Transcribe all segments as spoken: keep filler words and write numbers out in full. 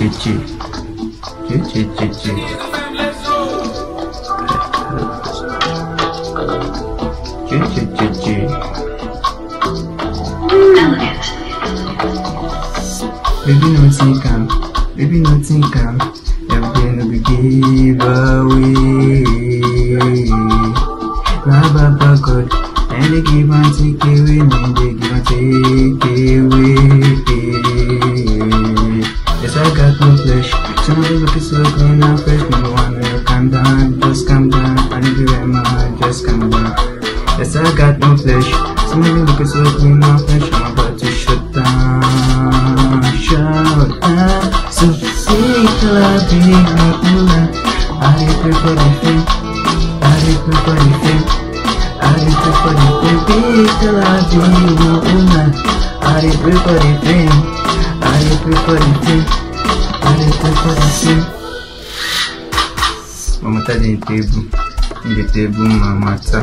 Baby no think am, baby no think am, everything no be give away. Baba God, and they give and take away, and they give and take away. Yes, I got no flesh, so now they look so clean and fresh. No one will calm down, just calm down. I need you right now, just calm down. Yes, I got no flesh, so now they look so clean and fresh. I'm about to shut down, shut down. So sick, love, baby, I pray for the fame, I pray for the fame, I pray for the fame, big love, I pray for the fame, I pray for the fame, I pray for the fame. Mama ta in the table, in the table, mama ta,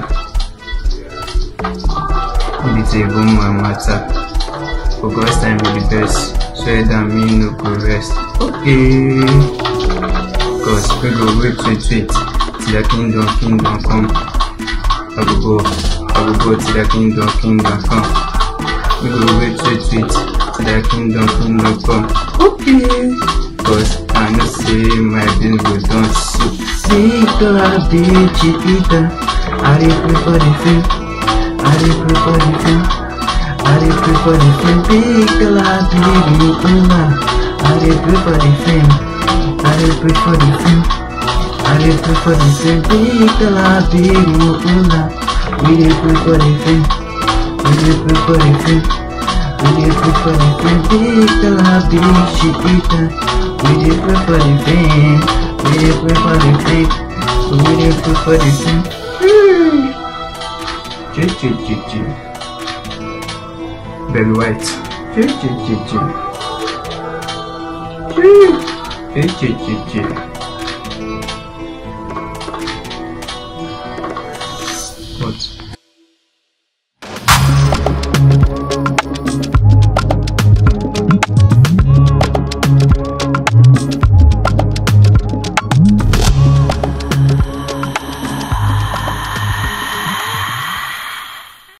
in the table, mama ta. For God's time will be best, swear that me no go rest. Okay, cause we go wait, wait, wait, till the kingdom, kingdom come. I will go, I will go till the kingdom, kingdom come. We go wait, wait, wait, till the kingdom, kingdom come. Okay, cause I know say my bills go down so. Sick of bitch, eater. I dey pray for the fame, I dey pray for the fame, I dey pray for the fame. Big love, baby, I dey pray for the fame, I dey pray for the fame, I dey pray for the fame. Big love, baby, we dey pray for the fame, we dey pray for the fame, we dey pray for the fame. Big love, bitch, eater. We dey pray for the fame, we dey pray for the fame, we dey pray for the fame. J J J J. Very white. J J J J. J J J J.